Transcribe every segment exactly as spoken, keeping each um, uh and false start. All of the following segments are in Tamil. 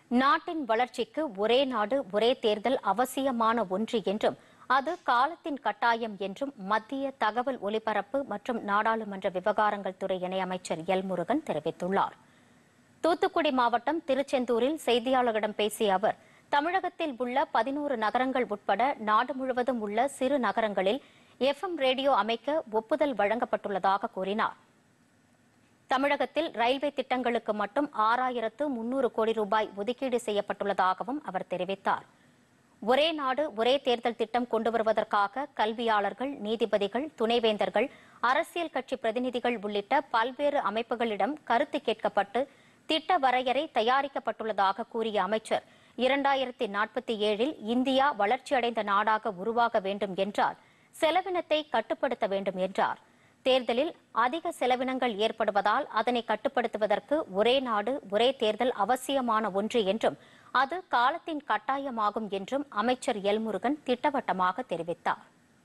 நாட்டின் வளர்ச்சிக்கு ஒரே நாடு ஒரே தேர்தல் அவசியமான ஒன்று என்றும் அது காலத்தின் கட்டாயம் என்றும் மத்திய தகவல் ஒலிபரப்பு மற்றும் நாடாளுமன்ற விவகாரங்கள் துறை இணையமைச்சர் எல் முருகன் தெரிவித்துள்ளார். தூத்துக்குடி மாவட்டம் திருச்செந்தூரில் செய்தியாளர்களிடம் பேசிய அவர், தமிழகத்தில் உள்ள பதினோரு நகரங்கள் உட்பட நாடு முழுவதும் உள்ள சிறு நகரங்களில் எஃப் எம் ரேடியோ அமைக்க ஒப்புதல் வழங்கப்பட்டுள்ளதாக கூறினார். தமிழகத்தில் ரயில்வே திட்டங்களுக்கு மட்டும் ஆறாயிரத்து முன்னூறு கோடி ரூபாய் ஒதுக்கீடு செய்யப்பட்டுள்ளதாகவும் அவர் தெரிவித்தார். ஒரே நாடு ஒரே தேர்தல் திட்டம் கொண்டு வருவதற்காக கல்வியாளர்கள், நீதிபதிகள், துணைவேந்தர்கள், அரசியல் கட்சி பிரதிநிதிகள் உள்ளிட்ட பல்வேறு அமைப்புகளிடம் கருத்து கேட்கப்பட்டு திட்ட வரையறை தயாரிக்கப்பட்டுள்ளதாக கூறிய அமைச்சர், இரண்டாயிரத்தி நாற்பத்தி ஏழில் இந்தியா வளர்ச்சியடைந்த நாடாக உருவாக வேண்டும் என்றால் செலவினத்தை கட்டுப்படுத்த வேண்டும் என்றார். தேர்தலில் அதிக செலவினங்கள் ஏற்படுவதால் அதனை கட்டுப்படுத்துவதற்கு ஒரே நாடு ஒரே தேர்தல் அவசியமான ஒன்று என்றும் அது காலத்தின் கட்டாயமாகும் என்றும் அமைச்சர் எல் முருகன் திட்டவட்டமாக தெரிவித்தார்.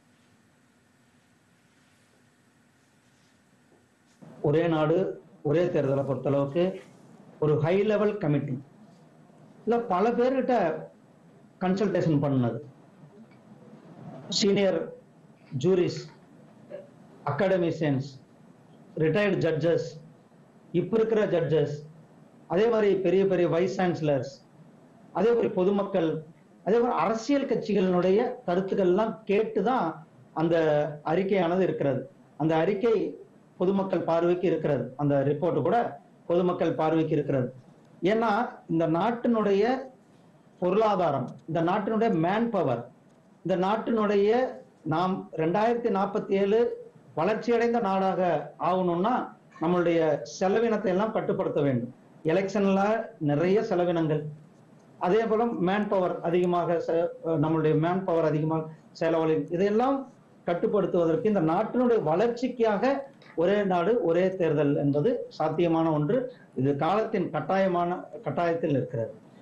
ஒரே நாடு ஒரே தேர்தலை பொறுத்தளவுக்கு ஒரு ஹை லெவல் கமிட்டி இல்ல பல பேர்கிட்ட கன்சல்டேஷன் பண்ணது, senior juries, academicians, retired judges, இப்போ இருக்கிற ஜட்ஜஸ், அதே மாதிரி பெரிய பெரிய வைஸ் சான்சலர்ஸ், அதே மாதிரி பொதுமக்கள், அதே மாதிரி அரசியல் கட்சிகளினுடைய கருத்துக்கள்லாம் கேட்டுதான் அந்த அறிக்கையானது இருக்கிறது. அந்த அறிக்கை பொதுமக்கள் பார்வைக்கு இருக்கிறது. அந்த ரிப்போர்ட் கூட பொதுமக்கள் பார்வைக்கு இருக்கிறது. ஏன்னா இந்த நாட்டினுடைய பொருளாதாரம், இந்த நாட்டினுடைய மேன் பவர், இந்த நாட்டினுடைய நாம் ரெண்டாயிரத்தி நாற்பத்தி ஏழு வளர்ச்சியடைந்த நாடாக ஆகணும்னா நம்மளுடைய செலவினத்தை எல்லாம் கட்டுப்படுத்த வேண்டும். எலெக்ஷன்ல நிறைய செலவினங்கள், அதே போல மேன் பவர் அதிகமாக, நம்மளுடைய மேன் பவர் அதிகமாக செலவழி, இதையெல்லாம் கட்டுப்படுத்துவதற்கு இந்த நாட்டினுடைய வளர்ச்சிக்காக ஒரே நாடு ஒரே தேர்தல் என்பது சாத்தியமான ஒன்று. இது காலத்தின் கட்டாயமான கட்டாயத்தில் இருக்கிறது.